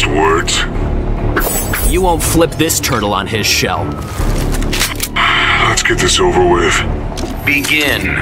words? You won't flip this turtle on his shell. Let's get this over with. Begin.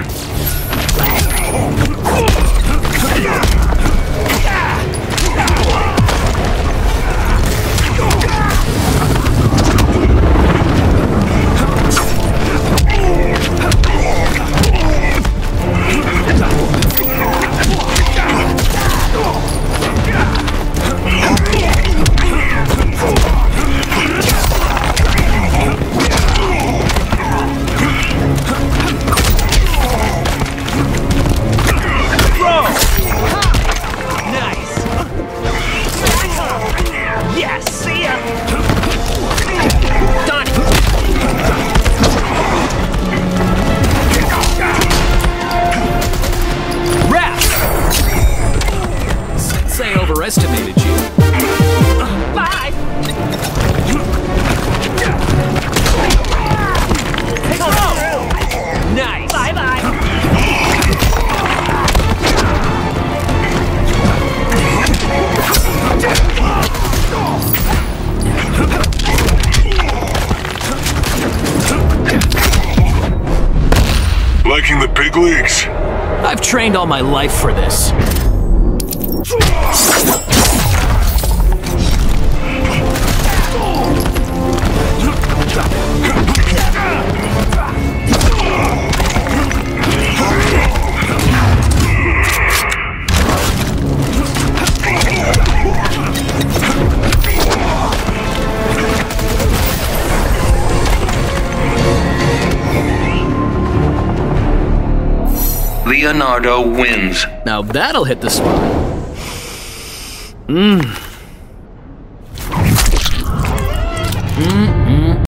Overestimated you. Bye! Nice! Bye-bye! Liking the big leagues? I've trained all my life for this. Leonardo wins. Now that'll hit the spot. Mmm.